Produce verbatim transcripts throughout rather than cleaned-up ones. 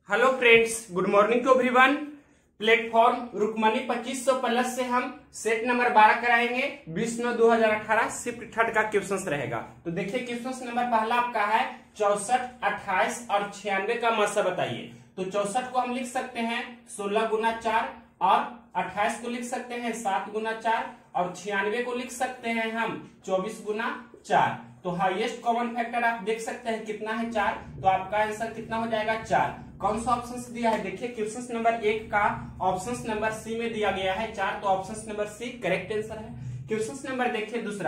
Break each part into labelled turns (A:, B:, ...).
A: Hello friends, good morning to everyone. Platform Rukmani पच्चीस सौ plus से हम सेट नंबर बारह कराएंगे। बीस नौ दो हजार अठारह शिफ्ट थर्ड का क्वेश्चन रहेगा। तो देखिए क्वेश्चन नंबर पहला आपका है चौसठ, अट्ठाईस और छियानवे का मसा बताइए। तो चौसठ को हम लिख सकते हैं सोलह गुना चार और अट्ठाईस को लिख सकते हैं सात गुना चार और छियानवे को लिख सकते हैं हम चौबीस गुना चार। तो हाईएस्ट कॉमन फैक्टर आप देख सकते हैं कितना है, चार। तो आपका आंसर कितना हो जाएगा, चार। कौन सा ऑप्शन दिया है, देखिए क्वेश्चन नंबर एक का ऑप्शन नंबर सी में दिया गया है चार, तो option number C correct answer है। क्वेश्चन नंबर देखिए दूसरा,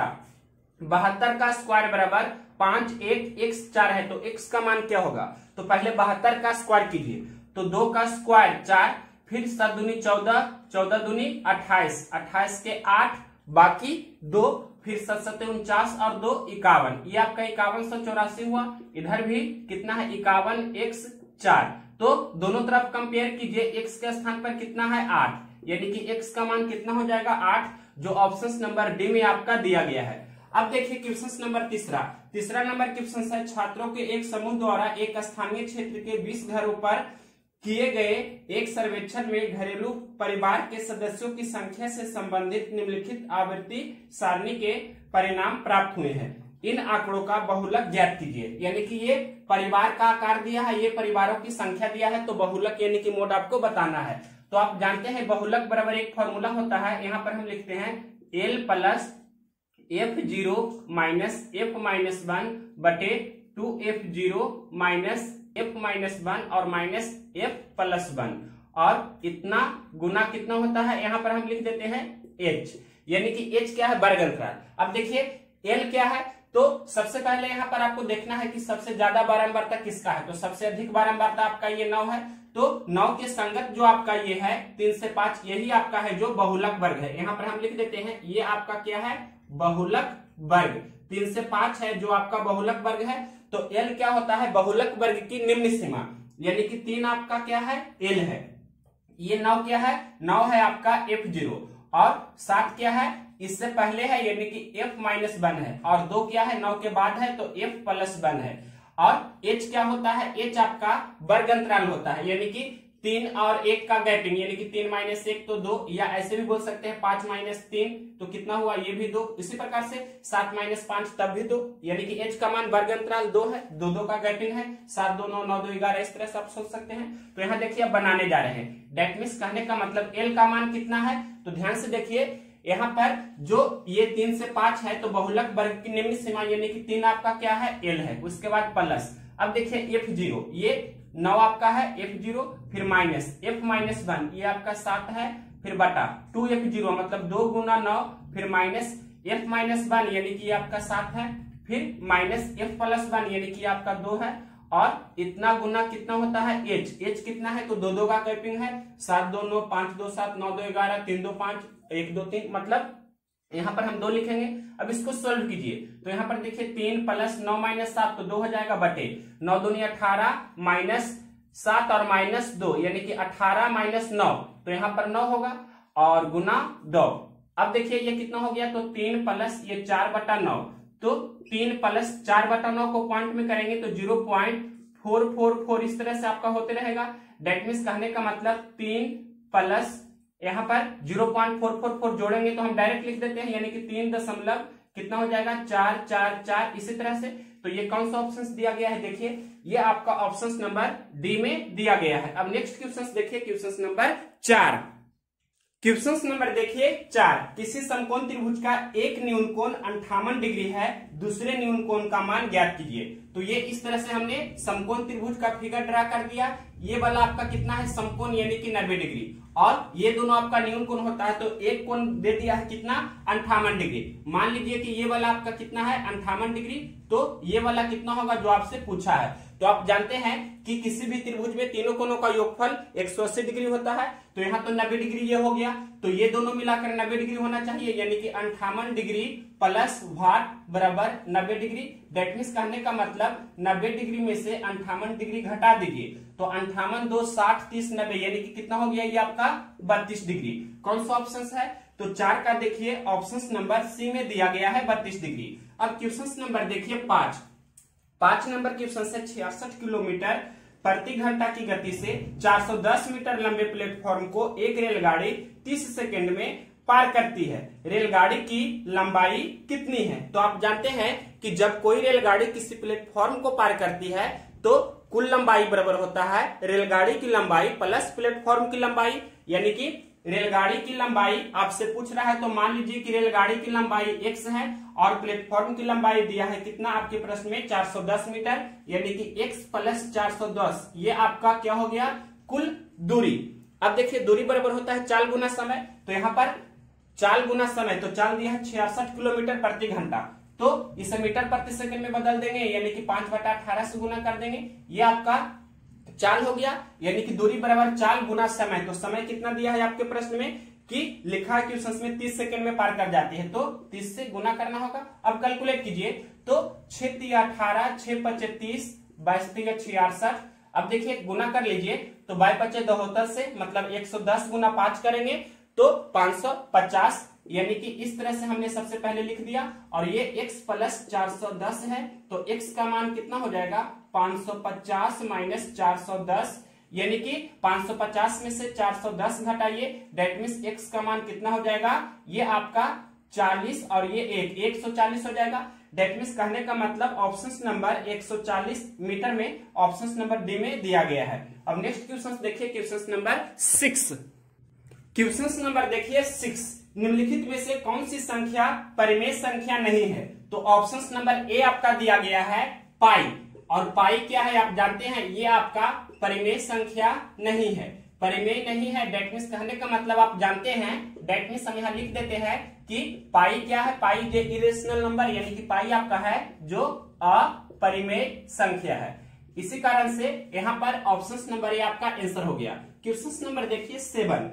A: बहत्तर का स्क्वायर बराबर पांच, एक एक्स चार है, तो एक्स का मान क्या होगा। तो पहले बहत्तर का स्क्वायर कीजिए, तो दो का स्क्वायर चार, फिर सात दूनी चौदह, चौदह दूनी अट्ठाईस, अट्ठाईस के आठ, बाकी दो, फिर सत सत्ते उनचास और दो इक्यावन, ये आपका इक्यावन सौ चौरासी हुआ। इधर भी कितना है, इक्यावन एक्स चार। तो दोनों तरफ कंपेयर कीजिए, एक्स के स्थान पर कितना है, आठ, यानी कि एक्स का मान कितना हो जाएगा, आठ, जो ऑप्शन नंबर डी में आपका दिया गया है। अब देखिए क्वेश्चन नंबर तीसरा, तीसरा नंबर क्वेश्चन है छात्रों के एक समूह द्वारा एक स्थानीय क्षेत्र के बीस घरों पर किए गए एक सर्वेक्षण में घरेलू परिवार के सदस्यों की संख्या से संबंधित निम्नलिखित आवृत्ति सारणी के परिणाम प्राप्त हुए हैं। इन आंकड़ों का बहुलक ज्ञात कीजिए। यानी कि ये परिवार का आकार दिया है, ये परिवारों की संख्या दिया है, तो बहुलक यानी कि मोड आपको बताना है। तो आप जानते हैं बहुलक बराबर एक फॉर्मूला होता है, यहाँ पर हम लिखते हैं L plus F zero minus F minus one बटे two F zero minus F minus one और माइनस एफ प्लस वन, और इतना गुना कितना होता है, यहाँ पर हम लिख देते हैं एच, यानी कि एच क्या है, वर्ग अंतराल। अब देखिए एल क्या है, तो सबसे पहले यहाँ पर आपको देखना है कि सबसे ज्यादा बारंबारता किसका है। तो सबसे अधिक बारंबारता आपका ये नौ है, तो नौ के संगत जो आपका ये है तीन से पांच, यही आपका है जो बहुलक वर्ग है। यहाँ पर हम लिख देते हैं ये आपका क्या है, बहुलक वर्ग। तीन से पांच है जो आपका बहुलक वर्ग है। तो एल क्या होता है, बहुलक वर्ग की निम्न सीमा, यानी कि तीन आपका क्या है, एल है। ये नौ क्या है, नौ है आपका एफ जीरो, और सात क्या है, इससे पहले है यानी कि एफ माइनस वन है, और दो क्या है, नौ के बाद है तो एफ प्लस वन है। और एच क्या होता है, एच आपका वर्ग अंतराल होता है, यानी कि तीन और एक का गैपिंग, यानी कि तीन माइनस एक तो दो, या ऐसे भी बोल सकते हैं पांच माइनस तीन तो कितना हुआ, ये भी दो। इसी प्रकार से सात माइनस पांच तब भी दो, यानी कि एच का मान वर्ग अंतराल दो है, दो दो का गैपिंग है, सात दो नौ, नौ दो ग्यारह, इस तरह से आप सोच सकते हैं। तो यहाँ देखिए अब बनाने जा रहे हैं, डेट मीन्स कहने का मतलब एल का मान कितना है। तो ध्यान से देखिए यहाँ पर जो ये तीन से पांच है तो बहुलक वर्ग की निम्न सीमा, यानी कि तीन आपका क्या है, एल है, उसके बाद प्लस। अब देखिए एफ जीरो, ये नौ आपका है, एफ जीरो, फिर माइनस एफ माइनस वन, ये आपका सात है, फिर बटा टू एफ जीरो मतलब दो गुना नौ, फिर माइनस एफ माइनस वन यानी कि आपका सात है, फिर माइनस एफ प्लस वन यानी कि आपका दो है, और इतना गुना कितना होता है, एच, एच कितना है, तो दो दो का कैपिंग है, सात दो नौ, पांच दो सात, नौ दो ग्यारह, तीन दो पांच, एक दो तीन, मतलब यहाँ पर हम दो लिखेंगे। अब इसको सोल्व कीजिए, तो यहाँ पर देखिए तीन प्लस नौ माइनस सात, तो दो हो जाएगा बटे नौ दूनी अठारह माइनस सात और माइनस दो, यानी कि अठारह माइनस नौ, तो यहाँ पर नौ होगा, और गुना दो। अब देखिए ये कितना हो गया, तो तीन प्लस ये चार बटा नौ, तो तीन प्लस चार बटा नौ को पॉइंट में करेंगे तो zero point four four four इस तरह से आपका होते रहेगा। डेट मीन्स कहने का मतलब तीन प्लस यहाँ पर zero point four four four जोड़ेंगे तो हम डायरेक्ट लिख देते हैं, यानी कि तीन दशमलव कितना हो जाएगा, चार चार चार, इसी तरह से। तो ये कौन सा ऑप्शन दिया गया है, देखिए ये आपका ऑप्शन नंबर डी में दिया गया है। अब नेक्स्ट क्वेश्चन देखिए, क्वेश्चन नंबर चार, क्वेश्चन नंबर देखिए चार, किसी समकोण त्रिभुज का एक न्यून कोण अंठावन डिग्री है, दूसरे न्यून कोण का मान ज्ञात कीजिए। तो ये इस तरह से हमने समकोण त्रिभुज का फिगर ड्रा कर दिया। ये वाला आपका कितना है, समकोण यानी कि नब्बे डिग्री, और ये दोनों आपका न्यून कोण होता है, तो एक कोण दे दिया है कितना, अंठावन डिग्री। मान लीजिए कि ये वाला आपका कितना है, अंठावन डिग्री, तो ये वाला कितना होगा जो आपसे पूछा है। तो आप जानते हैं कि किसी भी त्रिभुज में तीनों कोणों का योगफल एक सौ अस्सी डिग्री होता है, तो यहाँ तो नब्बे डिग्री ये हो गया, तो ये दोनों मिलाकर नब्बे डिग्री होना चाहिए, यानी कि अंठावन डिग्री प्लस वाट बराबर नब्बे डिग्री। दैट मीन्स कहने का मतलब नब्बे डिग्री में से अंठावन डिग्री घटा दीजिए, तो अंठावन दो साठ तीस नब्बे, यानी कि कितना हो गया, ये आपका बत्तीस डिग्री। कौन सा ऑप्शन है, तो चार का देखिए ऑप्शन नंबर सी में दिया गया है बत्तीस डिग्री। अब क्वेश्चन नंबर देखिए पांच, पांच नंबर क्वेश्चन से छियासठ किलोमीटर प्रति घंटा की गति से चार सौ दस मीटर लंबे प्लेटफॉर्म को एक रेलगाड़ी तीस सेकंड में पार करती है। रेलगाड़ी की लंबाई कितनी है? तो आप जानते हैं कि जब कोई रेलगाड़ी किसी प्लेटफॉर्म को पार करती है तो कुल लंबाई बराबर होता है रेलगाड़ी की लंबाई प्लस प्लेटफॉर्म की लंबाई। यानी कि रेलगाड़ी की लंबाई आपसे पूछ रहा है तो मान लीजिए कि रेलगाड़ी की लंबाई x है और प्लेटफॉर्म की लंबाई दिया है कितना आपके प्रश्न में चार सौ दस मीटर, यानी कि x प्लस चार सौ दस ये आपका क्या हो गया कुल दूरी। अब देखिए दूरी बराबर होता है चाल गुना समय, तो यहाँ पर चाल गुना समय, तो चाल दिया है छियासठ किलोमीटर प्रति घंटा, तो इसे मीटर प्रति सेकंड में बदल देंगे यानी कि पांच बटा अठारह से गुना कर देंगे, ये आपका चाल हो गया। यानी कि दूरी बराबर चाल गुना समय, तो समय कितना दिया है आपके प्रश्न में कि लिखा है क्वेश्चन में तीस सेकंड में पार कर जाती है, तो तीस से गुना करना होगा। अब कैलकुलेट कीजिए तो छह तिया अठारह, छह पचे तीस, बाईस तिया छियासठ। अब देखिए गुना कर लीजिए तो बाई पचे दहत्तर से मतलब एक सौ दस गुना पांच करेंगे तो पांच सौ पचास, यानी कि इस तरह से हमने सबसे पहले लिख दिया। और ये x प्लस चार सौ दस है तो x का मान कितना हो जाएगा पांच सौ पचास माइनस चार सौ दस, यानी कि पांच सौ पचास में से चार सौ दस घटाइए, दैट मीन्स x का मान कितना हो जाएगा ये आपका चालीस और ये एक एक सौ चालीस हो जाएगा। दैट मीन्स कहने का मतलब ऑप्शन नंबर एक सौ चालीस मीटर में ऑप्शन नंबर डी में दिया गया है। अब नेक्स्ट क्वेश्चन देखिए question number six. Question number देखिए सिक्स, निम्नलिखित में से कौन सी संख्या परिमेय संख्या नहीं है? तो ऑप्शन नंबर ए आपका दिया गया है पाई, और पाई क्या है आप जानते हैं ये आपका परिमेय संख्या नहीं है, परिमेय नहीं है। डेट मीन्स कहने का मतलब आप जानते हैं, डेट मीन्स हम यहाँ लिख देते हैं कि पाई क्या है, पाई जो इरेशनल नंबर, यानी कि पाई आपका है जो अपरिमेय संख्या है। इसी कारण से यहाँ पर ऑप्शन नंबर ए आपका आंसर हो गया। क्वेश्चन नंबर देखिए सेवन,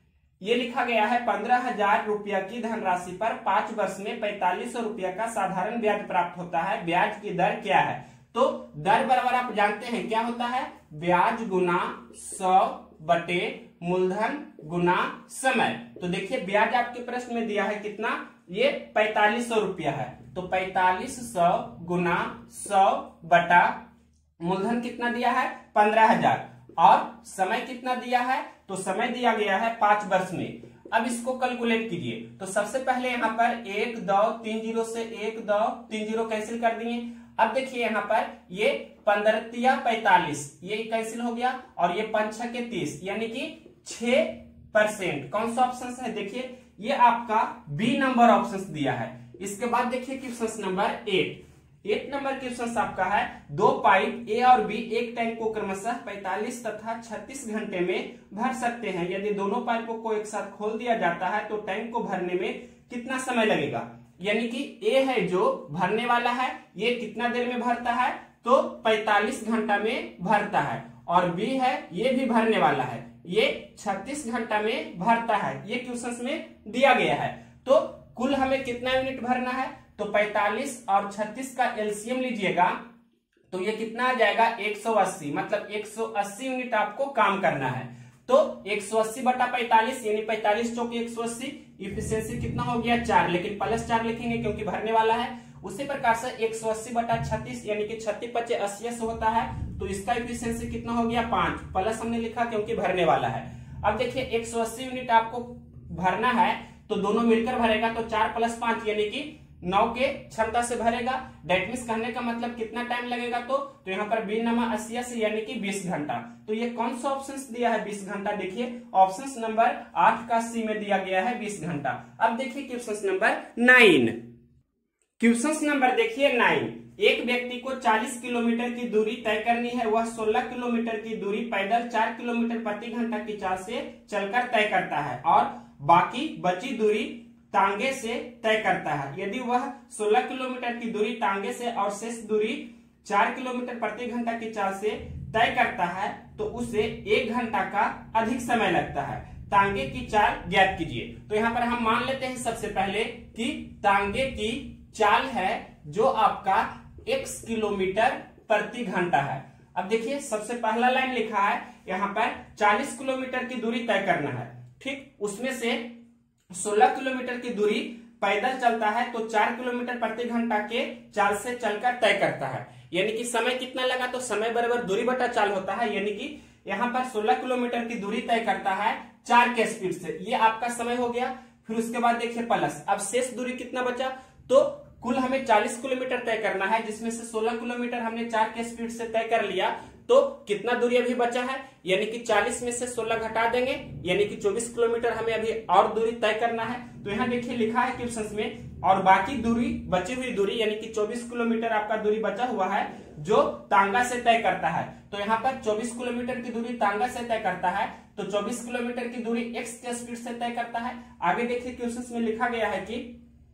A: ये लिखा गया है पंद्रह हजार रुपया की धनराशि पर पांच वर्ष में पैंतालीस सौ रुपया का साधारण ब्याज प्राप्त होता है, ब्याज की दर क्या है? तो दर बराबर आप जानते हैं क्या होता है ब्याज गुना सौ बटे मूलधन गुना समय। तो देखिए ब्याज आपके प्रश्न में दिया है कितना, ये पैंतालीस सौ रुपया है, तो पैंतालीस सौ गुना सौ बटा मूलधन कितना दिया है पंद्रह हजार, और समय कितना दिया है तो समय दिया गया है पांच वर्ष में। अब इसको कैलकुलेट कीजिए तो सबसे पहले यहाँ पर एक दो तीन जीरो से एक दो तीन जीरो कैंसिल कर दिए। अब देखिए यहाँ पर ये पंद्रह तिया पैंतालीस ये कैंसिल हो गया, और ये पांच छह के तीस यानी कि छह परसेंट। कौन सा ऑप्शन है देखिए ये आपका बी नंबर ऑप्शन दिया है। इसके बाद देखिए क्वेश्चन नंबर एट, एक नंबर क्वेश्चन आपका है दो पाइप ए और बी एक टैंक को क्रमशः पैंतालीस तथा छत्तीस घंटे में भर सकते हैं। यदि दोनों पाइपों को एक साथ खोल दिया जाता है तो टैंक को भरने में कितना समय लगेगा? यानी कि ए है जो भरने वाला है ये कितना देर में भरता है तो पैंतालीस घंटा में भरता है, और बी है ये भी भरने वाला है ये छत्तीस घंटा में भरता है, ये क्वेश्चन में दिया गया है। तो कुल हमें कितना यूनिट भरना है तो पैंतालीस और छत्तीस का एलसीएम लीजिएगा तो ये कितना आ जाएगा एक सौ अस्सी, मतलब एक सौ अस्सी यूनिट आपको काम करना है। तो एक सौ अस्सी बटा पैंतालीस यानी पैंतालीस चौक एक सौ अस्सी, इफिशियंसी कितना हो गया चार, लेकिन प्लस चार लिखेंगे क्योंकि भरने वाला है। उसी प्रकार से एक सौ अस्सी बटा छत्तीस यानी कि छत्तीस पचे अस्सी से होता है, तो इसका इफिशियंसी कितना हो गया पांच, प्लस हमने लिखा क्योंकि भरने वाला है। अब देखिए एक सौ अस्सी यूनिट आपको भरना है तो दोनों मिलकर भरेगा तो चार प्लस पांच यानी कि नौ के क्षमता से भरेगा। डेट मीन्स कहने का मतलब कितना टाइम लगेगा तो, तो यहाँ पर बी नमा अस्सी से यानी कि बीस घंटा। तो ये कौन सा ऑप्शन दिया है बीस घंटा? देखिए ऑप्शन नंबर आठ का सी में दिया गया है बीस घंटा। अब देखिए question number nine, question number देखिए नाइन, एक व्यक्ति को चालीस किलोमीटर की दूरी तय करनी है, वह सोलह किलोमीटर की दूरी पैदल चार किलोमीटर प्रति घंटा की चाल से चलकर तय करता है और बाकी बची दूरी तांगे से तय करता है। यदि वह सोलह किलोमीटर की दूरी तांगे से और शेष दूरी चार किलोमीटर प्रति घंटा की चाल से तय करता है तो उसे एक घंटा का अधिक समय लगता है। तांगे की चाल ज्ञात कीजिए। तो यहाँ पर हम मान लेते हैं सबसे पहले कि तांगे की चाल है जो आपका x किलोमीटर प्रति घंटा है। अब देखिए सबसे पहला लाइन लिखा है यहाँ पर चालीस किलोमीटर की दूरी तय करना है, ठीक, उसमें से सोलह किलोमीटर की दूरी पैदल चलता है तो चार किलोमीटर प्रति घंटा के चाल से चलकर तय करता है। यानी कि समय कितना लगा, तो समय बराबर दूरी बटा चाल होता है, यानी कि यहाँ पर सोलह किलोमीटर की दूरी तय करता है चार के स्पीड से, ये आपका समय हो गया। फिर उसके बाद देखिए प्लस, अब शेष दूरी कितना बचा, तो कुल हमें चालीस किलोमीटर तय करना है, जिसमें से सोलह किलोमीटर हमने चार के स्पीड से तय कर लिया, तो कितना दूरी अभी बचा है, यानी कि चालीस में से सोलह घटा देंगे, यानी कि चौबीस किलोमीटर हमें अभी और दूरी तय करना है। तो यहाँ देखिए लिखा है क्वेश्चन में, और बाकी दूरी बची हुई दूरी यानी कि चौबीस किलोमीटर आपका दूरी बचा हुआ है जो तांगा से तय करता है। तो यहाँ पर चौबीस किलोमीटर की दूरी तांगा से तय करता है, तो चौबीस किलोमीटर की दूरी एक्स के स्पीड से तय करता है। आगे देखिए क्वेश्चन में लिखा गया है कि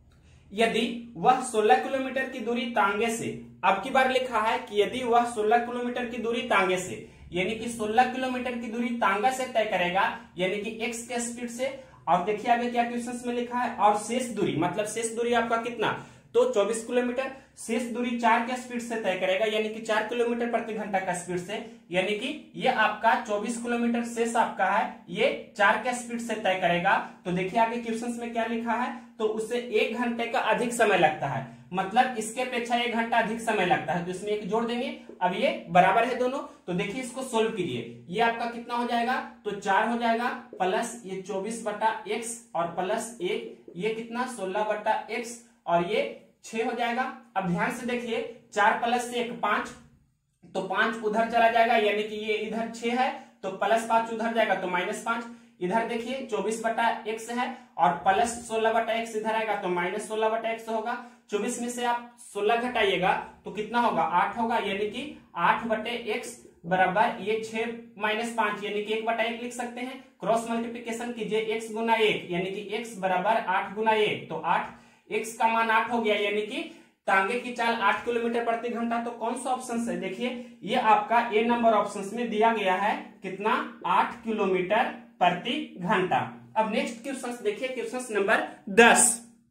A: यदि वह सोलह किलोमीटर की दूरी तांगे से, अब की बार लिखा है कि यदि वह सोलह किलोमीटर की दूरी तांगे से, यानी कि सोलह किलोमीटर की दूरी तांगा से तय करेगा, यानी कि एक्स के स्पीड से। और देखिए आगे क्या क्वेश्चन में लिखा है, और शेष दूरी, मतलब शेष दूरी आपका कितना, तो चौबीस किलोमीटर, शेष दूरी चार के स्पीड से तय करेगा, यानी कि चार किलोमीटर प्रति घंटा का स्पीड से, यानी कि ये आपका चौबीस किलोमीटर शेष आपका है, ये चार के स्पीड से तय करेगा। तो देखिए आगे क्वेश्चन में क्या लिखा है, तो उससे एक घंटे का अधिक समय लगता है, मतलब इसके अपेक्षा एक घंटा अधिक समय लगता है, तो इसमें एक जोड़ देंगे। अब ये बराबर है दोनों, तो देखिए इसको सोल्व कीजिए, ये आपका कितना हो जाएगा, तो चार हो जाएगा, प्लस ये चौबीस बटा एक्स और प्लस एक, ये कितना सोलह बटा एक्स और ये छह हो जाएगा। अब ध्यान से देखिए, चार प्लस एक पांच, तो पांच उधर चला जाएगा, यानी कि ये इधर छह है, तो प्लस पांच उधर जाएगा तो माइनस पांच। इधर देखिए चौबीस बटा एक्स है और प्लस सोलह बटा एक्स इधर आएगा तो माइनस सोलह बटा एक्स होगा। चौबीस में से आप सोलह घटाइएगा तो कितना होगा, आठ होगा, यानी कि आठ बटे एक्स बराबर ये छह माइनस पांच, यानी कि एक बटा एक लिख सकते हैं। क्रॉस मल्टीप्लीकेशन कीजिए, एक्स गुना एक, यानी कि एक्स बराबर आठ गुना एक, तो आठ, एक्स का मान आठ हो गया, यानी कि तांगे की चाल आठ किलोमीटर प्रति घंटा। तो कौन सा ऑप्शन है, देखिए ये आपका ए नंबर ऑप्शन में दिया गया है, कितना, आठ किलोमीटर प्रति घंटा। अब नेक्स्ट क्वेश्चन देखिए, क्वेश्चन नंबर दस।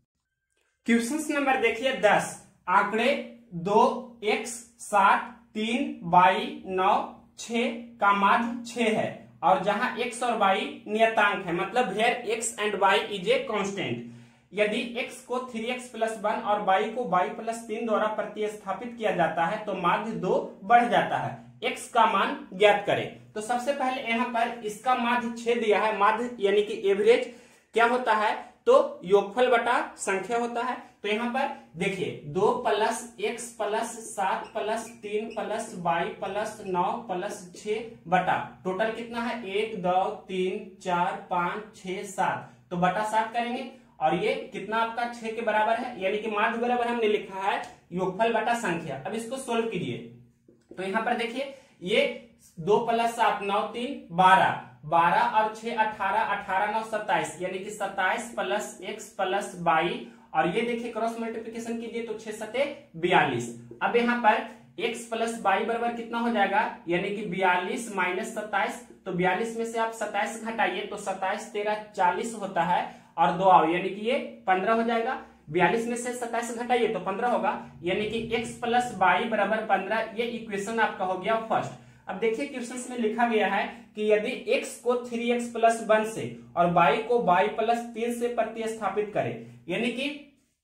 A: क्वेश्चन नंबर देखिए दस, आंकड़े दो, एक्स, सात, तीन, बाई, नौ, छह का माध्य छह है, और जहां एक्स और वाई नियतांक है, मतलब where X and Y is a constant. यदि x को थ्री एक्स प्लस वन और y को y प्लस तीन द्वारा प्रतिस्थापित किया जाता है तो माध्य दो बढ़ जाता है। x का मान ज्ञात करें। तो सबसे पहले यहाँ पर इसका माध्य छह दिया है, माध्य यानी कि एवरेज क्या होता है, तो योगफल बटा संख्या होता है। तो यहाँ पर देखिए दो प्लस एक्स प्लस सात प्लस तीन प्लस वाई प्लस नौ प्लस छह बटा टोटल कितना है, एक दो तीन चार पांच छह सात, तो बटा सात करेंगे और ये कितना आपका छह के बराबर है, यानी कि माध्य बराबर हमने लिखा है योगफल बटा संख्या। अब इसको सोल्व कीजिए, तो यहाँ पर देखिए ये दो प्लस सात नौ तीन बारह, बारह और छह अठारह, अठारह नौ सत्ताईस, यानी कि सत्ताईस प्लस एक्स प्लस बाई, और ये देखिए क्रॉस मल्टीप्लिकेशन कीजिए तो छह सते बयालीस। अब यहाँ पर x प्लस बाई बराबर कितना हो जाएगा, यानी कि बयालीस माइनस सत्ताईस, तो बयालीस में से आप सत्ताईस घटाइए तो सत्ताईस तेरह चालीस होता है, और दो आओ यानी कि ये पंद्रह हो जाएगा। बयालीस में से सत्ताईस घटाइए तो पंद्रह होगा, यानी कि x प्लस बाई बराबर पंद्रह। ये इक्वेशन आपका हो गया फर्स्ट। अब देखिए क्वेश्चन में लिखा गया है कि यदि x को थ्री एक्स प्लस वन से और y को y प्लस तीन से प्रतिस्थापित करें, यानी कि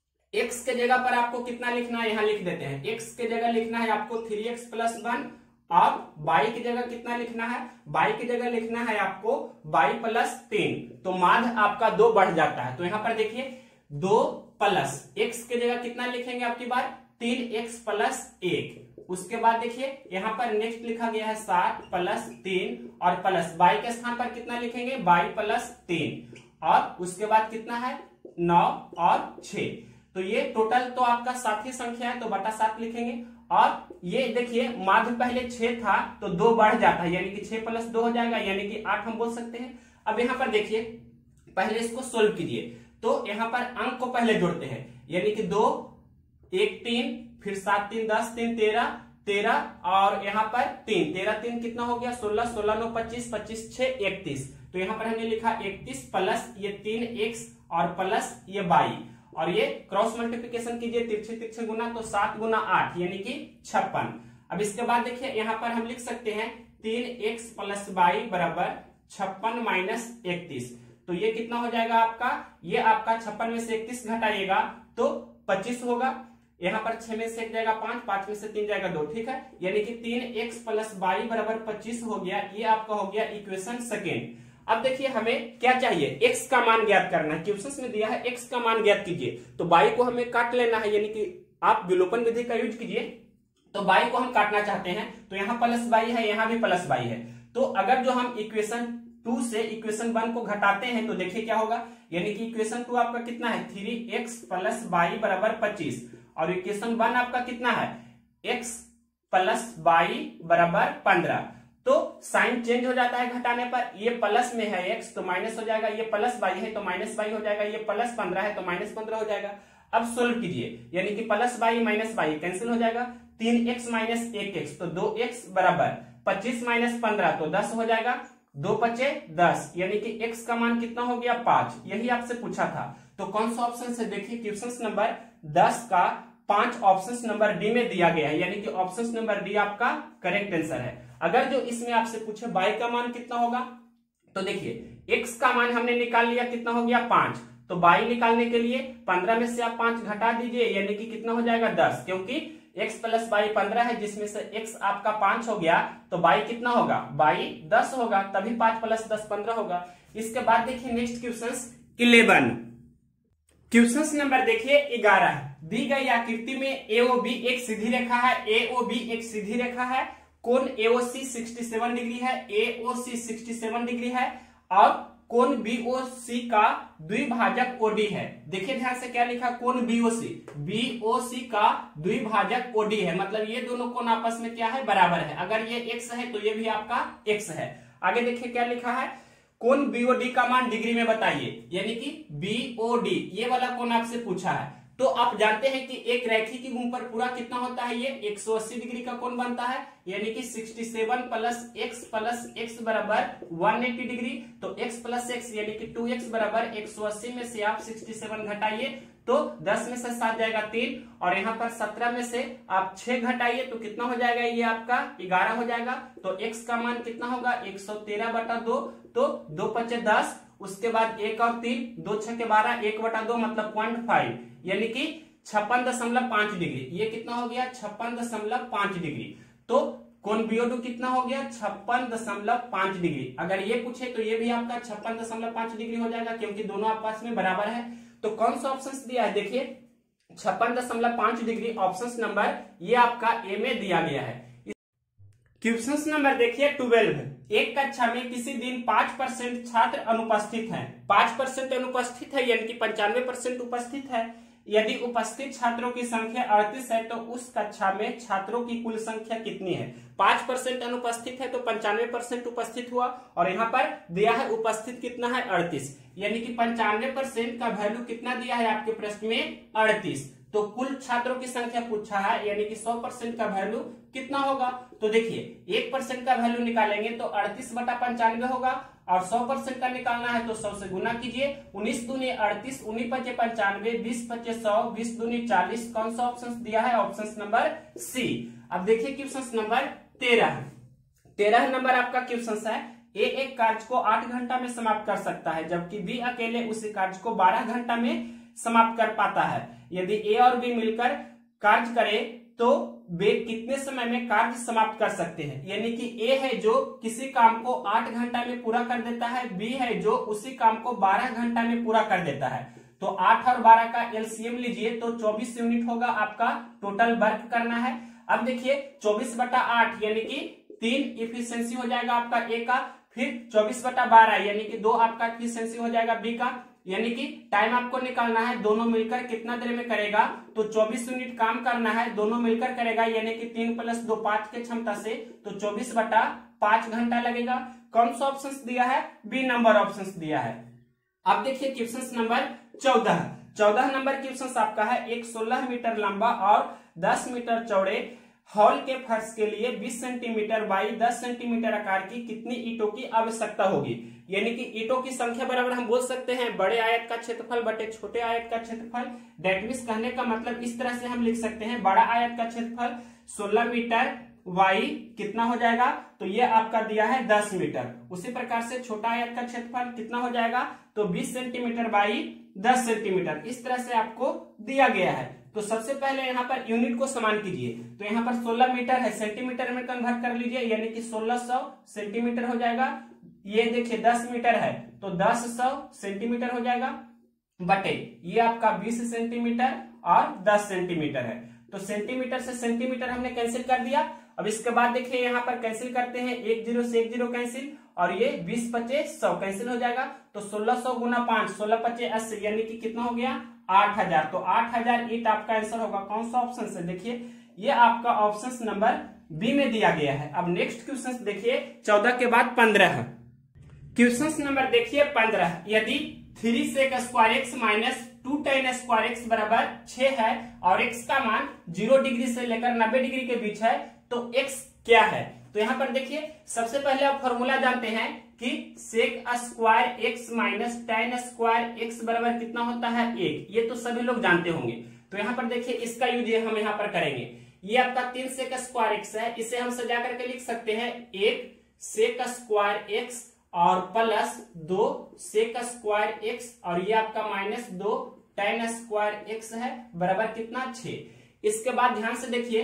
A: x के जगह पर आपको कितना लिखना है, यहाँ लिख देते हैं, x के जगह लिखना है आपको थ्री एक्स प्लस वन, और y की जगह कितना लिखना है, y की जगह लिखना है आपको y प्लस तीन, तो माध्य आपका दो बढ़ जाता है। तो यहाँ पर देखिए दो प्लस x के जगह कितना लिखेंगे आपकी बार, तीन एक्स प्लस एक। उसके बाद देखिए यहाँ पर नेक्स्ट लिखा गया है सात प्लस तीन, और प्लस y के स्थान पर कितना लिखेंगे, y प्लस तीन, और उसके बाद कितना है नौ और छह। तो ये टोटल तो आपका सात ही संख्या है, तो बटा सात लिखेंगे। और ये देखिए माध्य पहले छह था तो दो बढ़ जाता है, यानी कि छह प्लस दो हो जाएगा, यानी कि आठ हम बोल सकते हैं। अब यहाँ पर देखिए पहले इसको सोल्व कीजिए, तो यहाँ पर अंक को पहले जोड़ते हैं, यानी कि दो, एक तीन, फिर सात तीन दस, तीन तेरह, तेरह और यहाँ पर तीन, तेरह तीन कितना हो गया सोलह, सोलह नौ पच्चीस, पच्चीस छह इकतीस। तो यहाँ पर हमने लिखा इकतीस प्लस ये तीन एक्स और प्लस ये बाई, और ये क्रॉस मल्टीप्लिकेशन कीजिए तिरछे तिरछे गुना, तो सात गुना आठ यानी कि छप्पन। अब इसके बाद देखिए यहाँ पर हम लिख सकते हैं तीन एक्स प्लस बाई बराबर छप्पन माइनस इकतीस, तो ये कितना हो जाएगा आपका, ये आपका छप्पन में से इकतीस घटाइएगा तो पच्चीस होगा। यहाँ पर छह में से एक जाएगा पांच, पांच में से तीन जाएगा दो, ठीक है। यानी कि तीन एक्स प्लस बाई बराबर पच्चीस हो गया। ये आपका हो गया इक्वेशन सेकेंड। अब देखिए हमें क्या चाहिए, x का मान ज्ञात करना है। क्वेश्चन में दिया है x का मान ज्ञात कीजिए, तो बाई को हमें काट लेना है, यानी कि आप विलोपन विधि का यूज कीजिए। तो बाई को हम काटना चाहते हैं, तो यहाँ प्लस बाई है, यहाँ भी प्लस बाई है। तो अगर जो हम इक्वेशन टू से इक्वेशन वन को घटाते हैं तो देखिए क्या होगा, यानी कि इक्वेशन टू आपका कितना है, थ्री एक्स प्लस बाई बराबर पच्चीस, और इक्वेशन वन आपका कितना है, x प्लस बाई बराबर पंद्रह। तो साइन चेंज हो जाता है घटाने पर, ये प्लस में है x तो माइनस हो जाएगा, ये प्लस बाई है तो माइनस बाई हो जाएगा, ये प्लस पंद्रह है तो माइनस पंद्रह हो जाएगा। अब सोल्व कीजिए, यानी कि plus by minus by cancel हो जाएगा, तीन एक्स माइनस एक एक्स तो दो एक्स बराबर पच्चीस माइनस पंद्रह तो दस हो जाएगा, दो पचे दस, यानी कि x का मान कितना हो गया, पांच। यही आपसे पूछा था। तो कौन सा ऑप्शन से, देखिए क्वेश्चन नंबर दस का पांच ऑप्शन नंबर डी में दिया गया है, यानी कि ऑप्शन नंबर डी आपका करेक्ट आंसर है। अगर जो इसमें आपसे पूछे बाई का मान कितना होगा, तो देखिए x का मान हमने निकाल लिया, कितना हो गया पांच, तो बाई निकालने के लिए पंद्रह में से आप पांच घटा दीजिए, यानी कि कितना हो जाएगा दस, क्योंकि x प्लस बाई पंद्रह है, जिसमें से x आपका पांच हो गया, तो बाई कितना होगा, बाई दस होगा, तभी पांच प्लस दस पंद्रह होगा। इसके बाद देखिए next question eleven. Question number देखिए ग्यारह। दी गई आकृति में एओबी एक सीधी रेखा है, एओबी एक सीधी रेखा है, कोण एओसी सड़सठ डिग्री है, एओसी सड़सठ डिग्री है, और कोण बीओसी का द्विभाजक ओडी है। देखिए ध्यान से क्या लिखा, कोण बीओसी, बीओसी का द्विभाजक ओडी है, मतलब ये दोनों कोण आपस में क्या है, बराबर है। अगर ये एक्स है तो ये भी आपका एक्स है। आगे देखिए क्या लिखा है, कोण बीओडी का मान डिग्री में बताइए, यानी कि बीओडी ये वाला कोण आपसे पूछा है। तो आप जानते हैं कि एक रेखी की घूम पर पूरा कितना होता है, ये एक सौ अस्सी डिग्री का कोण बनता है, यानी कि सड़सठ प्लस x प्लस x बराबर एक सौ अस्सी डिग्री। तो x प्लस x यानी कि टू एक्स बराबर एक सौ अस्सी में से आप सड़सठ घटाइए तो दस में से सात जाएगा तीन, और यहाँ पर सत्रह में से आप छह घटाइए तो कितना हो जाएगा, ये आपका ग्यारह हो जाएगा। तो x का मान कितना होगा, एक सौ तेरह बटा दो, तो दो पचे दस, उसके बाद एक और तीन, दो छह के बारह, एक बटा दो मतलब पॉइंट फाइव, यानी कि छप्पन दशमलव पांच डिग्री। ये कितना हो गया, छप्पन दशमलव पांच डिग्री। तो कोण बीओडी कितना हो गया, छप्पन दशमलव पांच डिग्री। अगर ये पूछे तो ये भी आपका छप्पन दशमलव पांच डिग्री हो जाएगा, क्योंकि दोनों आपस में बराबर है। तो कौन सा ऑप्शन दिया है, देखिए छप्पन दशमलव पांच डिग्री ऑप्शन नंबर ये आपका ए में दिया गया है। क्वेश्चन नंबर देखिए ट्वेल्व। एक कक्षा में किसी दिन पांच परसेंट छात्र अनुपस्थित हैं, पांच परसेंट अनुपस्थित है यानी कि पंचानवे परसेंट उपस्थित है। यदि उपस्थित छात्रों की संख्या अड़तीस है तो उस कक्षा में छात्रों की कुल संख्या कितनी है। पांच परसेंट अनुपस्थित है तो पंचानवे परसेंट उपस्थित हुआ, और यहाँ पर दिया है उपस्थित कितना है, अड़तीस, यानी कि पंचानवे परसेंट का वैल्यू कितना दिया है आपके प्रश्न में, अड़तीस। तो कुल छात्रों की संख्या पूछा है, यानी कि सौ परसेंट का वैल्यू कितना होगा। तो देखिए एक परसेंट का वैल्यू निकालेंगे तो अड़तीस बटा पंचानवे होगा, और सौ परसेंट का निकालना है तो सौ से गुना कीजिए, उन्नीस दूनी अड़तीस, उन्नीस पचे पंचानवे, बीस पचे सौ, बीस दूनी चालीस। कौन सा ऑप्शन दिया है, ऑप्शन नंबर सी। अब देखिए क्वेश्चन नंबर तेरह। तेरह नंबर आपका क्वेश्चन है, ए एक कार्य को आठ घंटा में समाप्त कर सकता है, जबकि बी अकेले उसी कार्य को बारह घंटा में समाप्त कर पाता है। यदि ए और बी मिलकर कार्य करे तो वे कितने समय में कार्य समाप्त कर सकते हैं। यानी कि ए है जो किसी काम को आठ घंटा में पूरा कर देता है, बी है जो उसी काम को बारह घंटा में पूरा कर देता है। तो आठ और बारह का एलसीएम लीजिए तो चौबीस यूनिट होगा आपका टोटल वर्क करना है। अब देखिए चौबीस बटा आठ यानी कि तीन इफिशियंसी हो जाएगा आपका ए का, फिर चौबीस बटा बारह यानी कि दो आपका इफिशियंसी हो जाएगा बी का, यानी कि टाइम आपको निकालना है दोनों मिलकर कितना देर में करेगा, तो चौबीस यूनिट काम करना है, दोनों मिलकर करेगा, यानी कि तीन प्लस दो पांच के क्षमता से, तो चौबीस बटा पांच घंटा लगेगा। कौन सा ऑप्शन दिया है, बी नंबर ऑप्शन दिया है। अब देखिए क्वेश्चन नंबर चौदह। चौदह नंबर क्वेश्चन आपका है, एक सोलह मीटर लंबा और दस मीटर चौड़े हॉल के फर्श के लिए बीस सेंटीमीटर बाई दस सेंटीमीटर आकार की कितनी ईंटों की आवश्यकता होगी। यानी कि ईंटों की संख्या बराबर हम बोल सकते हैं बड़े आयत का क्षेत्रफल बटे छोटे आयत का क्षेत्रफल। डेट मीन्स कहने का मतलब इस तरह से हम लिख सकते हैं, बड़ा आयत का क्षेत्रफल सोलह मीटर वाई कितना हो जाएगा, तो ये आपका दिया है दस मीटर। उसी प्रकार से छोटा आयत का क्षेत्रफल कितना हो जाएगा, तो बीस सेंटीमीटर बाई दस सेंटीमीटर, इस तरह से आपको दिया गया है। तो सबसे पहले यहाँ पर यूनिट को समान कीजिए। तो यहाँ पर सोलह मीटर है, सेंटीमीटर में कन्वर्ट कर लीजिए, यानी कि सोलह सौ सेंटीमीटर हो जाएगा। ये देखिए दस मीटर है तो दस सौ सेंटीमीटर हो जाएगा, बटे ये आपका बीस सेंटीमीटर और दस सेंटीमीटर है। तो सेंटीमीटर से सेंटीमीटर हमने कैंसिल कर दिया। अब इसके बाद देखिए यहाँ पर कैंसिल करते हैं, एक जीरो से एक जीरो कैंसिल, और ये बीस पचे सौ कैंसिल हो जाएगा। तो सोलह सौ गुना पांच, सोलह पचे अस्सी, यानी कि कितना हो गया आठ हजार। तो आठ हजार ईट आपका आंसर होगा। कौन सा ऑप्शन से? देखिए ये आपका ऑप्शन नंबर बी में दिया गया है। अब नेक्स्ट क्वेश्चन देखिए, चौदह के बाद पंद्रह। क्वेश्चन नंबर देखिए पंद्रह, यदि three sec square X minus two tan square X बराबर छह है और एक्स का मान जीरो डिग्री से लेकर नब्बे डिग्री के बीच है, तो एक्स क्या है? तो यहाँ पर देखिए सबसे पहले आप फॉर्मूला जानते हैं कि sec square X minus tan square X बराबर कितना होता है? एक। ये तो सभी लोग जानते होंगे। तो यहाँ पर देखिए इसका यूज हम यहाँ पर करेंगे। ये आपका तीन सेक स्क्वायर एक्स है, इसे हम सजा करके लिख सकते हैं एक सेक स्क्वायर एक्स और प्लस दो सेक स्क्वायर एक्स, और ये आपका माइनस दो टेन स्क्वायर एक्स है बराबर कितना? छह। इसके बाद ध्यान से देखिए,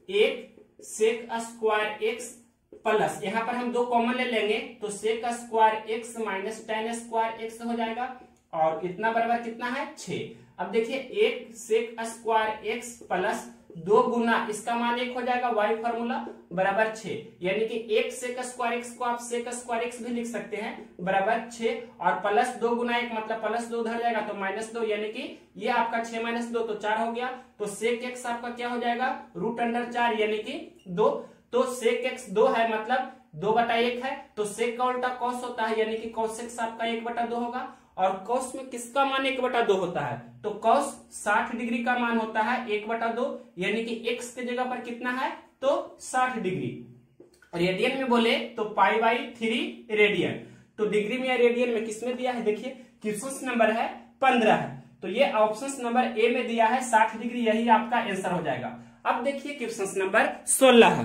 A: एक सेक स्क्वायर एक्स प्लस यहाँ पर हम दो कॉमन ले लेंगे तो sec square X minus tan square X हो जाएगा, और इतना बराबर कितना है? छह। अब देखिए एक सेक स्क्वायर एक्स प्लस दो गुना इसका मान एक हो जाएगा, वाई फॉर्मूला बराबर छह, यानी कि एक सेक स्क्वायर एक्स को आप सेक स्क्वायर एक्स भी लिख सकते हैं बराबर छह, और प्लस दो गुना एक मतलब प्लस दो उधर जाएगा तो माइनस दो, यानी कि ये आपका छह माइनस दो तो चार हो गया। तो सेक एक्स आपका क्या हो जाएगा? रूट अंडर चार, यानी कि दो। तो सेक एक्स दो है मतलब दो बटा एक है, तो सेक का उल्टा कॉस होता है, यानी कि कॉस एक्स आपका एक बटा दो होगा। और कॉस में किसका मान एक बटा दो होता है? तो कॉस साठ डिग्री का मान होता है एक बटा दो, यानी कि एक्स के जगह पर कितना है? तो साठ डिग्री। रेडियन में बोले तो पाई बाई थ्री रेडियन। तो डिग्री में या रेडियन में किसमें दिया है? देखिए क्वेश्चन नंबर है पंद्रह है, तो ये ऑप्शन नंबर ए में दिया है साठ डिग्री, यही आपका आंसर हो जाएगा। अब देखिए क्वेश्चन नंबर सोलह।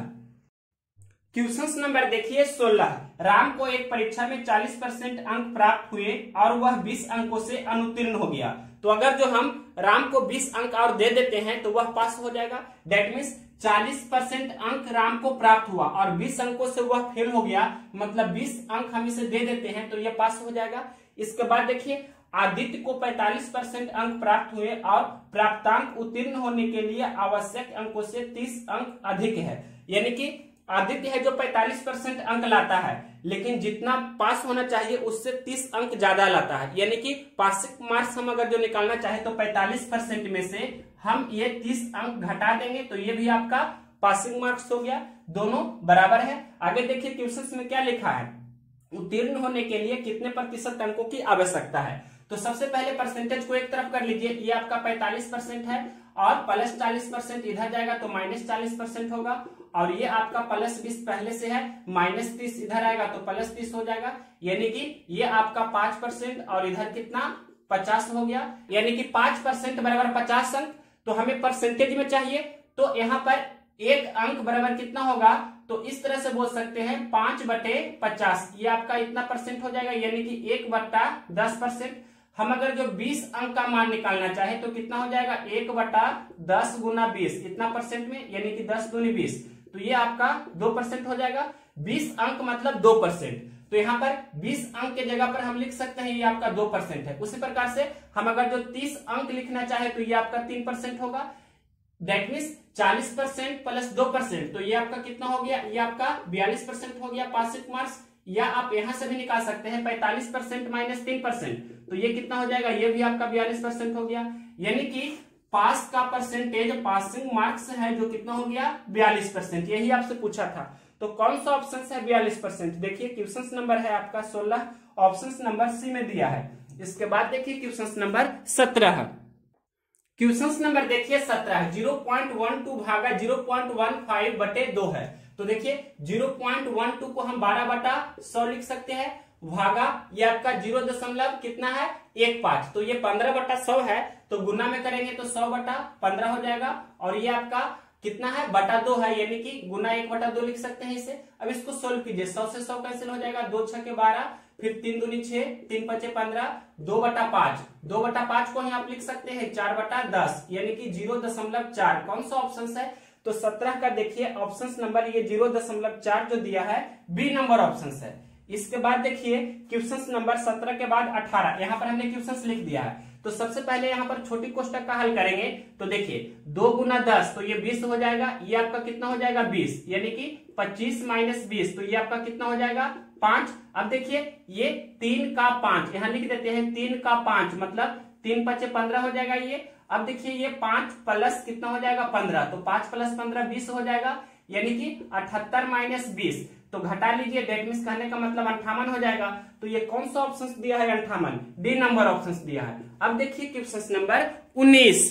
A: क्वेश्चन नंबर देखिए सोलह, राम को एक परीक्षा में चालीस परसेंट अंक प्राप्त हुए और वह बीस अंकों से अनुत्तीर्ण हो गया। तो अगर जो हम राम को बीस अंक और दे देते हैं तो वह पास हो जाएगा। दैट मीन्स चालीस परसेंट अंक राम को प्राप्त हुआ और बीस अंकों से वह फेल हो गया, मतलब बीस अंक हम इसे दे देते हैं तो यह पास हो जाएगा। इसके बाद देखिए आदित्य को पैंतालीस परसेंट अंक प्राप्त हुए और प्राप्तांक उत्तीर्ण होने के लिए आवश्यक अंकों से तीस अंक अधिक है, यानी कि आदित्य है जो पैंतालीस परसेंट अंक लाता है, लेकिन जितना पास होना चाहिए उससे तीस अंक ज्यादा लाता है, यानी कि पासिंग मार्क्स हम अगर जो निकालना चाहे तो पैंतालीस परसेंट में से हम ये तीस अंक घटा देंगे, तो ये भी आपका पासिंग मार्क्स हो गया। दोनों बराबर है। आगे देखिए क्वेश्चन में क्या लिखा है, उत्तीर्ण होने के लिए कितने प्रतिशत अंकों की आवश्यकता है। तो सबसे पहले परसेंटेज को एक तरफ कर लीजिए, ये आपका पैंतालीस परसेंट है और प्लस चालीस परसेंट इधर जाएगा तो माइनस चालीस परसेंट होगा, और ये आपका प्लस बीस पहले से है, माइनस तीस इधर आएगा तो प्लस तीस हो जाएगा, यानी कि ये आपका पांच परसेंट और इधर कितना पचास हो गया, यानी कि पांच परसेंट बराबर पचास अंक। तो हमें परसेंटेज में चाहिए तो यहाँ पर एक अंक बराबर कितना होगा, तो इस तरह से बोल सकते हैं पांच बटे पचास, ये आपका इतना परसेंट हो जाएगा, यानी कि एक बट्टा दस परसेंट। हम अगर जो बीस अंक का मान निकालना चाहे तो कितना हो जाएगा, एक बटा दस गुना बीस, इतना परसेंट में, यानी कि दस दूनी बीस, तो ये आपका दो परसेंट हो जाएगा। बीस अंक मतलब दो परसेंट, तो यहाँ पर बीस अंक के जगह पर हम लिख सकते हैं ये आपका दो परसेंट है। उसी प्रकार से हम अगर जो तीस अंक लिखना चाहे तो ये आपका तीन परसेंट होगा। दैट मीन्स चालीस परसेंट प्लस दो परसेंट, तो ये आपका कितना हो गया, ये आपका बयालीस परसेंट हो गया पासिंग मार्क्स। या आप यहां से भी निकाल सकते हैं पैंतालीस परसेंट माइनस तीन परसेंट, तो ये कितना हो जाएगा, ये भी आपका बयालीस परसेंट हो गया, यानी कि पास का परसेंटेज पासिंग मार्क्स है जो कितना हो गया, बयालीस परसेंट। यही आपसे पूछा था, तो कौन सा ऑप्शन है बयालीस परसेंट। देखिए क्वेश्चन नंबर है आपका सोलह, ऑप्शन नंबर सी में दिया है। इसके बाद देखिए क्वेश्चन नंबर सत्रह। क्वेश्चन नंबर देखिए सत्रह, जीरो पॉइंट वन टू भागा जीरो पॉइंट वन फाइव बटे दो है। तो देखिए जीरो पॉइंट वन टू को हम बारह बटा सौ लिख सकते हैं, भागा ये आपका जीरो दशमलव कितना है, एक पांच, तो ये पंद्रह बटा सौ है, तो गुना में करेंगे तो सौ बटा पंद्रह हो जाएगा, और ये आपका कितना है, बटा दो है, यानी कि गुना एक बटा दो लिख सकते हैं इसे। अब इसको सोल्व कीजिए, सौ से सौ कैंसिल हो जाएगा, दो छह के बारह, फिर तीन दूनी छह, तीन पचे पंद्रह, दो बटा पांच, दो बटा पांच को ही आप लिख सकते हैं चार बटा दस, यानी कि जीरो दशमलव चार। कौन सा ऑप्शन है, तो सत्रह का देखिए ऑप्शन नंबर ये जीरो दशमलव चार जो दिया है बी नंबर ऑप्शन है। इसके बाद देखिए क्वेश्चन नंबर सत्रह के बाद अठारह, यहाँ पर हमने क्वेश्चन लिख दिया है। तो सबसे पहले यहाँ पर छोटी कोष्टक का हल करेंगे। तो देखिए दो गुना दस तो ये बीस हो जाएगा, ये आपका कितना हो जाएगा बीस, यानी कि पच्चीस माइनस बीस तो ये आपका कितना हो जाएगा पांच। अब देखिए ये तीन का पांच, यहाँ लिख देते हैं तीन का पांच, मतलब तीन पचे पंद्रह हो जाएगा ये। अब देखिए ये पांच प्लस कितना हो जाएगा पंद्रह, तो पांच प्लस पंद्रह बीस हो जाएगा, यानी कि अठहत्तर माइनस बीस, तो घटा लीजिए, डेट मीन्स कहने का मतलब अंठावन हो जाएगा। तो ये कौन सा ऑप्शन दिया है अंठावन, डी नंबर ऑप्शन दिया है। अब देखिए क्वेश्चन नंबर उन्नीस,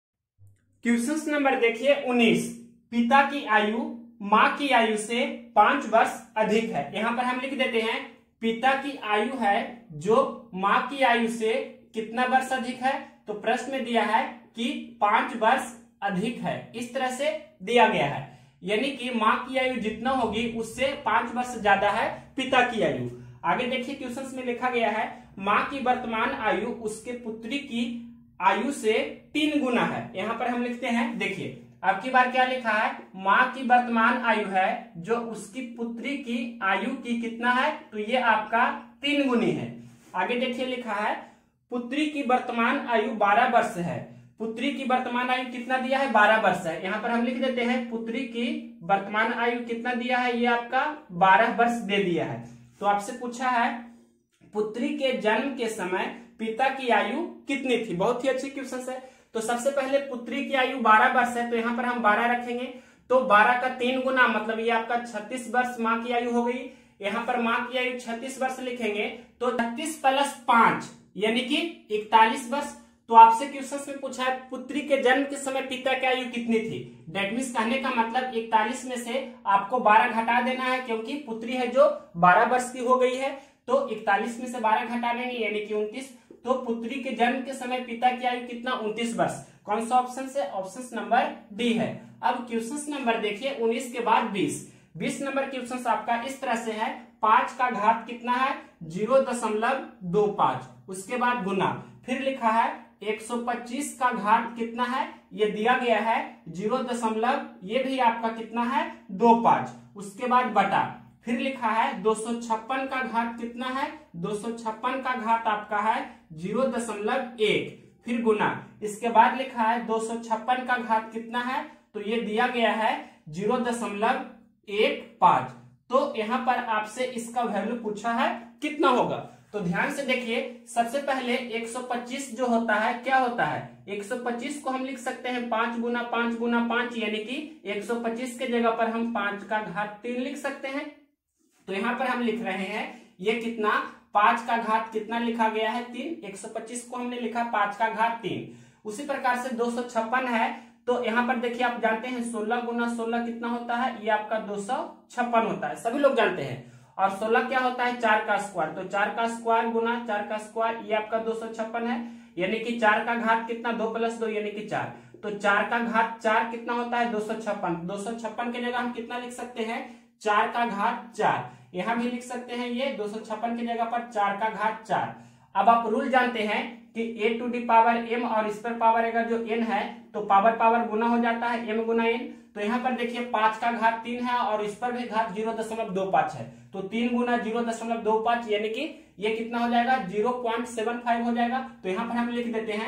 A: क्वेश्चन नंबर देखिए उन्नीस, पिता की आयु माँ की आयु से पांच वर्ष अधिक है। यहाँ पर हम लिख देते हैं पिता की आयु है जो माँ की आयु से कितना वर्ष अधिक है, तो प्रश्न में दिया है कि पांच वर्ष अधिक है, इस तरह से दिया गया है, यानी कि माँ की आयु जितना होगी उससे पांच वर्ष ज्यादा है पिता की आयु। आगे देखिए क्वेश्चन में लिखा गया है माँ की वर्तमान आयु उसके पुत्री की आयु से तीन गुना है। यहाँ पर हम लिखते हैं, देखिए अब की बार क्या लिखा है, माँ की वर्तमान आयु है जो उसकी पुत्री की आयु की कितना है, तो ये आपका तीन गुनी है। आगे देखिए लिखा है पुत्री की वर्तमान आयु बारह वर्ष है, पुत्री की वर्तमान आयु कितना दिया है बारह वर्ष है। यहाँ पर हम लिख देते हैं पुत्री की वर्तमान आयु कितना दिया है, ये आपका बारह वर्ष दे दिया है। तो आपसे पूछा है पुत्री के जन्म के समय पिता की आयु कितनी थी, बहुत ही अच्छी क्वेश्चन है। तो सबसे पहले पुत्री की आयु बारह वर्ष है, तो यहाँ पर हम बारह रखेंगे, तो बारह का तीन गुना मतलब ये आपका छत्तीस वर्ष माँ की आयु हो गई। यहाँ पर माँ की आयु छत्तीस वर्ष लिखेंगे, तो छत्तीस प्लस पांच यानी कि इकतालीस वर्ष। तो आपसे क्वेश्चन में पूछा है पुत्री के जन्म के समय पिता की आयु कितनी थी, डेट मीन्स कहने का मतलब इकतालीस में से आपको बारह घटा देना है, क्योंकि पुत्री है जो बारह वर्ष की हो गई है, तो इकतालीस में से बारह घटा देंगे यानी कि उनतीस। तो पुत्री के जन्म के समय पिता की आयु कितना, उनतीस वर्ष। कौन सा ऑप्शन है, ऑप्शन नंबर डी है। अब क्वेश्चन नंबर देखिए उन्नीस के बाद बीस, बीस नंबर क्वेश्चन आपका इस तरह से है, पांच का घात कितना है जीरो दशमलव दो पांच, उसके बाद गुना, फिर लिखा है एक सौ पच्चीस का घात कितना है, ये दिया गया है जीरो दशमलव, ये भी आपका कितना है दो पांच, उसके बाद बटा, फिर लिखा है दो सौ छप्पन का घात कितना है, दो सौ छप्पन का घात आपका है जीरो दशमलव एक, फिर गुना, इसके बाद लिखा है दो सौ छप्पन का घात कितना है, तो ये दिया गया है जीरो दशमलव एक पांच। तो यहाँ पर आपसे इसका वैल्यू पूछा है कितना होगा। तो ध्यान से देखिए, सबसे पहले एक सौ पच्चीस जो होता है क्या होता है, एक सौ पच्चीस को हम लिख सकते हैं पांच गुना पांच गुना पांच, यानी कि एक सौ पच्चीस के जगह पर हम पांच का घात तीन लिख सकते हैं। तो यहाँ पर हम लिख रहे हैं ये कितना, पांच का घात कितना लिखा गया है तीन, एक सौ पच्चीस को हमने लिखा पांच का घात तीन। उसी प्रकार से दो सौ छप्पन है, तो यहाँ पर देखिए आप जानते हैं सोलह गुना सोलह कितना होता है, ये आपका दो सौ छप्पन होता है, सभी लोग जानते हैं। और सोलह क्या होता है, चार का स्क्वायर, तो चार का स्क्वायर गुना चार का स्क्वायर, ये आपका दो सौ छप्पन है, यानी कि चार का घात कितना, दो प्लस दो यानी कि चार, तो चार का घात चार कितना होता है दो सौ छप्पन, दो सौ छप्पन के जगह हम कितना लिख सकते हैं चार का घात चार, यहाँ भी लिख सकते हैं ये दो सौ छप्पन की जगह पर चार का घात चार। अब आप रूल जानते हैं कि A to the power M और इस पर पावर अगर जो एन है तो पावर पावर गुना हो जाता है, एम गुना एन। तो यहाँ पर देखिए पांच का घात तीन है और इस पर भी घात जीरो दशमलव दो पांच है, तो तीन गुना जीरो दशमलव दो पांच यानी कि ये कितना हो जाएगा जीरो पॉइंट सेवन फाइव हो जाएगा। तो यहाँ पर हम लिख देते हैं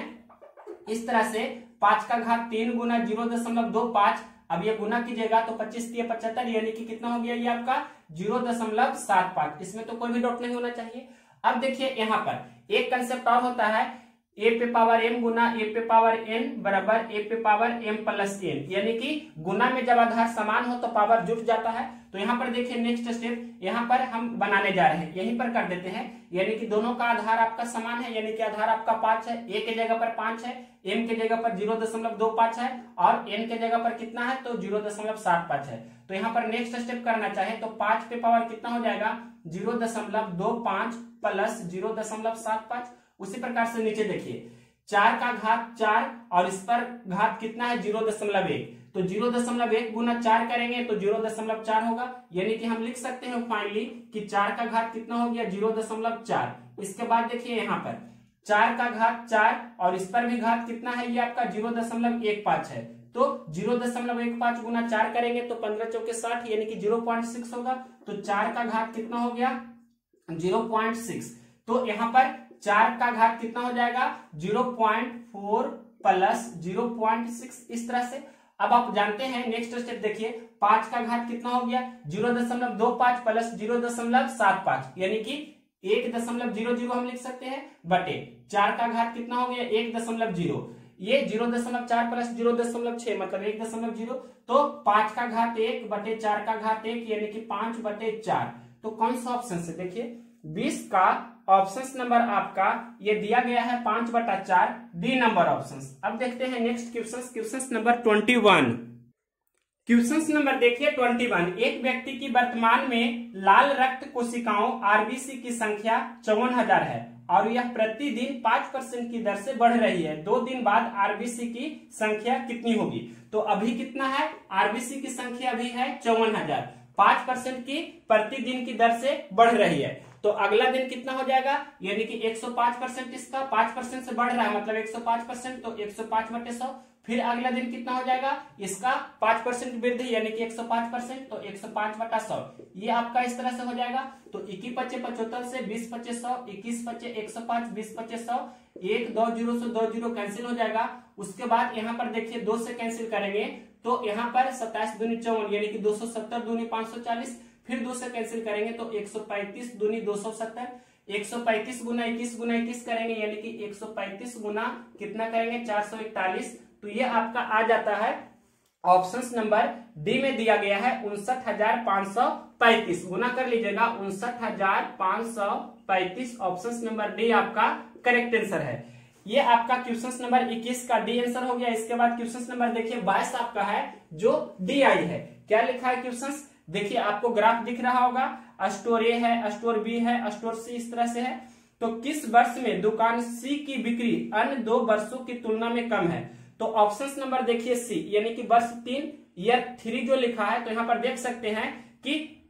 A: इस तरह से, पांच का घात तीन गुना जीरो दशमलव दो पांच, अब ये गुना कीजिएगा तो पच्चीस तीन पचहत्तर, यानी कि कितना हो गया ये आपका जीरो दशमलव सात पांच, इसमें तो कोई भी डाउट नहीं होना चाहिए। अब देखिए यहाँ पर एक कंसेप्ट और होता है, ए पे पावर एम गुना ए पे पावर एन बराबर ए पे पावर एम प्लस एन, यानी कि गुना में जब आधार समान हो तो पावर जुट जाता है। तो यहाँ पर देखिए नेक्स्ट स्टेप यहाँ पर हम बनाने जा रहे हैं, यहीं पर कर देते हैं, यानी कि दोनों का आधार आपका समान है, यानी कि आधार आपका पांच है, ए के जगह पर पांच है, एम के जगह पर जीरो दशमलव दो पांच है और एन के जगह पर कितना है तो जीरो दशमलव सात पांच है। तो यहाँ पर नेक्स्ट स्टेप करना चाहे तो पांच पे पावर कितना हो जाएगा जीरो दशमलव दो पांच प्लस जीरो दशमलव सात पांच। उसी प्रकार से नीचे देखिए चार का घात चार और इस पर घात कितना है जीरो दशमलव एक, तो जीरो दशमलव एक गुना चार करेंगे तो जीरो दशमलव चार होगा, यानी कि हम लिख सकते हैं फाइनली कि चार का घात कितना हो गया, जीरो दशमलव चार। इसके बाद देखिए यहाँ पर चार का घात चार और इस पर भी घात कितना है, ये आपका जीरो दशमलव एक पांच है, तो जीरो दशमलव एक पांच गुना चार करेंगे तो पंद्रह चौके साठ, यानी कि जीरो पॉइंट सिक्स होगा। तो चार का घात कितना हो गया, जीरो पॉइंट सिक्स। तो यहाँ पर चार का घात कितना हो जाएगा, zero point four plus zero point six, इस तरह से। अब आप जानते हैं नेक्स्ट स्टेप देखिए, पांच का घात कितना हो गया, जीरो दशमलव दो पांच प्लस जीरो दशमलव सात पांच, यानी कि एक दशमलव जीरो जीरो हम लिख सकते हैं बटे चार का घात कितना हो गया, एक दशमलव जीरो, ये जीरो दशमलव चार प्लस जीरो दशमलव छह मतलब एक दशमलव जीरो, तो पांच का घात एक बटे चार का घात एक, यानी कि पांच बटे चार। तो कौन सा ऑप्शन से, देखिए बीस का ऑप्शन नंबर आपका ये दिया गया है पांच बटा चार, डी नंबर ऑप्शन। अब देखते हैं next question, question number twenty one. Question number देखिए ट्वेंटी वन, एक व्यक्ति की वर्तमान में लाल रक्त कोशिकाओं आरबीसी की संख्या चौवन हजार है और यह प्रतिदिन पांच परसेंट की दर से बढ़ रही है। दो दिन बाद आरबीसी की संख्या कितनी होगी? तो अभी कितना है, आरबीसी की संख्या अभी है चौवन हजार, पांच परसेंट की प्रतिदिन की दर से बढ़ रही है। तो अगला दिन कितना हो जाएगा, यानी कि एक सौ पांच परसेंट, इसका पांच परसेंट से बढ़ रहा है मतलब एक सौ पांच परसेंट, तो एक सौ पांच बटे सौ। फिर अगला दिन कितना हो जाएगा, इसका पांच परसेंट वृद्धि यानी कि एक सौ पांच परसेंट, तो एक सौ पांच बटा सौ। ये आपका इस तरह से हो जाएगा। तो इक्कीस पच्चे पचहत्तर से बीस पच्चे सौ, इक्कीस पच्चे एक सौ पांच, बीस पच्चे सौ, एक दो जीरो से दो जीरो कैंसिल हो जाएगा। उसके बाद यहाँ पर देखिए दो से कैंसिल करेंगे तो यहाँ पर सत्ताईस दूनी चौवन यानी कि दो सौ सत्तर दूनी पांच सौ चालीस, फिर दो से कैंसिल करेंगे तो एक सौ पैंतीस दूनी दो सौ सत्तर, एक सौ पैंतीस गुना इक्कीस गुना इक्कीस करेंगे यानी कि एक सौ पैंतीस गुना कितना करेंगे, चार सौ इकतालीस। तो ये आपका आ जाता है ऑप्शन नंबर डी में दिया गया है उनसठ हजार पांच सौ पैंतीस, गुना कर लीजिएगा उनसठ हजार पांच सौ पैंतीस, ऑप्शन नंबर डी आपका करेक्ट आंसर है। ये आपका क्वेश्चन नंबर इक्कीस का डी आंसर हो गया। इसके बाद क्वेश्चन नंबर देखिए बाईस आपका है जो डी आई है। क्या लिखा है क्वेश्चन, देखिए आपको ग्राफ दिख रहा होगा, स्टोर ए है, स्टोर बी है, स्टोर सी, इस तरह से है। तो किस वर्ष में दुकान सी की बिक्री अन्य दो वर्षों की तुलना में कम है? तो ऑप्शन नंबर देखिए सी यानी कि वर्ष तीन, ईयर थ्री जो लिखा है, तो यहां पर देख सकते हैं कि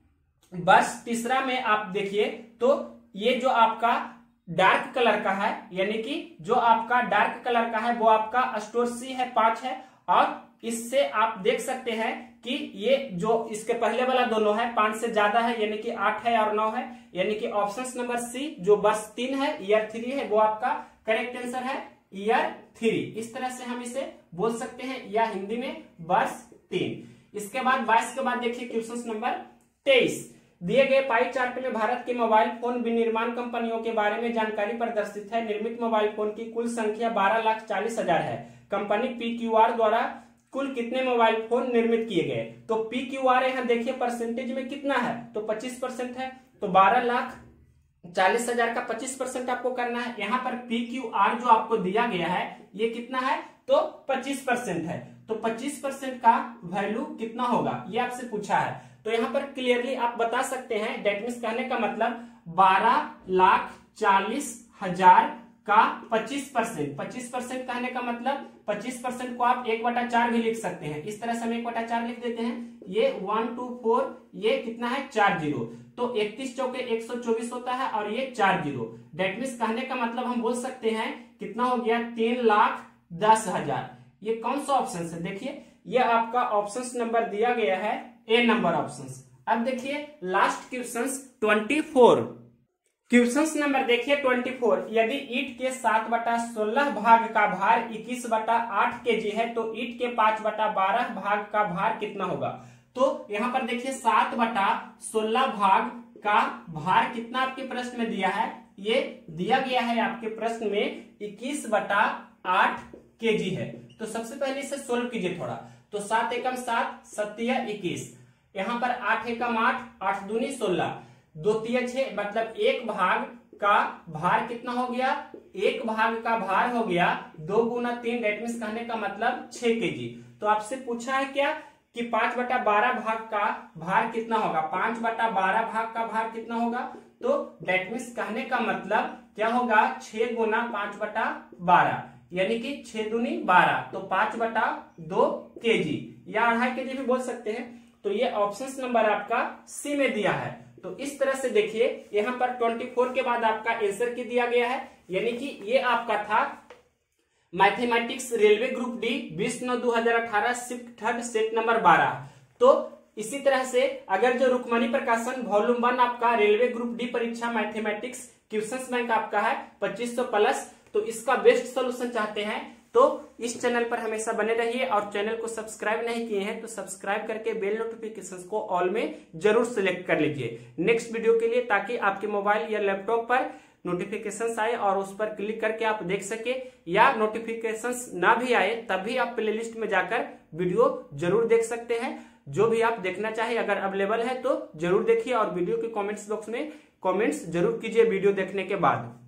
A: वर्ष तीसरा में आप देखिए तो ये जो आपका डार्क कलर का है यानी कि जो आपका डार्क कलर का है वो आपका स्टोर सी है, पांच है। और इससे आप देख सकते हैं कि ये जो इसके पहले वाला दोनों है पांच से ज्यादा है यानी कि आठ है और नौ है, यानी कि ऑप्शन नंबर सी जो वर्ष तीन है ईयर थ्री है वो आपका करेक्ट आंसर है, ईयर थ्री। इस तरह से हम इसे बोल सकते हैं या हिंदी में वर्ष तीन। इसके बाद बाईस के बाद देखिए क्वेश्चन नंबर तेईस, दिए गए पाई चार्ट में भारत के मोबाइल फोन विनिर्माण कंपनियों के बारे में जानकारी प्रदर्शित है। निर्मित मोबाइल फोन की कुल संख्या बारह लाख चालीस हजार है। कंपनी पी क्यू आर द्वारा कुल कितने मोबाइल फोन निर्मित किए गए? तो पी क्यू आर यहाँ देखिए परसेंटेज में कितना है, तो पच्चीस परसेंट है। तो बारह लाख चालीस हजार का पच्चीस परसेंट आपको करना है। यहाँ पर पी क्यू आर जो आपको दिया गया है ये कितना है, तो पच्चीस परसेंट है। तो पच्चीस परसेंट का वैल्यू कितना होगा ये आपसे पूछा है। तो यहाँ पर क्लियरली आप बता सकते हैं, डेट मीन्स कहने का मतलब बारह लाख चालीस हजार का पच्चीस परसेंट, पच्चीस परसेंट कहने का मतलब पच्चीस परसेंट को आप एक बटा चार भी लिख सकते हैं। इस तरह से हम एक बटा चार लिख देते हैं, ये वन टू फोर, ये कितना है चार जीरो, तो इकतीस चौके एक सौ चौबीस होता है और ये चार जीरो। डेट मीन्स कहने का मतलब हम बोल सकते हैं कितना हो गया, तीन लाख दस हजार। ये कौन सा ऑप्शन है, देखिए ये आपका ऑप्शन नंबर दिया गया है ए नंबर ऑप्शन। अब देखिए last question twenty four, question number देखिए ट्वेंटी फोर, यदि ईंट के सात बटा सोलह भाग का भार इक्कीस बटा आठ के जी है तो ईंट के पांच बटा बारह भाग का भार कितना होगा? तो यहाँ पर देखिए सात बटा सोलह भाग का भार कितना आपके प्रश्न में दिया है, ये दिया गया है आपके प्रश्न में इक्कीस बटा आठ के जी है। तो सबसे पहले इसे सोल्व कीजिए थोड़ा। तो सात एकम सात, सत्तिया इक्कीस, यहाँ पर आठ एकम आठ, आठ दूनी सोलह, दो तिया छह, मतलब एक भाग का भार कितना हो गया, एक भाग का भार हो गया दो गुना तीन, डेट मीन्स कहने का मतलब छह के जी। तो आपसे पूछा है क्या कि पांच बटा बारह भाग का भार कितना होगा, पांच बटा बारह भाग का भार कितना होगा? तो डेट मीन्स कहने का मतलब क्या होगा, छह गुना पांच बटा बारह, यानी कि छह दूनी बारह, तो पांच बटा दो के जी या अढ़ाई के जी भी बोल सकते हैं। तो ये ऑप्शन नंबर आपका सी में दिया है। तो इस तरह से देखिए यहाँ पर चौबीस के बाद आपका आंसर की दिया गया है, यानी कि ये आपका था मैथमेटिक्स रेलवे ग्रुप डी बीस नौ दो हजार अठारह शिफ्ट थर्ड सेट नंबर बारह। तो इसी तरह से अगर जो रुक्मणी प्रकाशन वॉल्यूम वन आपका रेलवे ग्रुप डी परीक्षा मैथमेटिक्स क्वेश्चंस बैंक आपका है पच्चीस सौ प्लस, तो इसका बेस्ट सोल्यूशन चाहते हैं तो इस चैनल पर हमेशा बने रहिए, और चैनल को सब्सक्राइब नहीं किए हैं तो सब्सक्राइब करके बेल नोटिफिकेशंस को ऑल में जरूर सिलेक्ट कर लीजिए नेक्स्ट वीडियो के लिए, ताकि आपके मोबाइल या लैपटॉप पर नोटिफिकेशंस आए और उस पर क्लिक करके आप देख सके, या नोटिफिकेशंस ना भी आए तब भी आप प्लेलिस्ट में जाकर वीडियो जरूर देख सकते हैं। जो भी आप देखना चाहे अगर अवेलेबल है तो जरूर देखिए, और वीडियो के कमेंट्स बॉक्स में कमेंट्स जरूर कीजिए वीडियो देखने के बाद।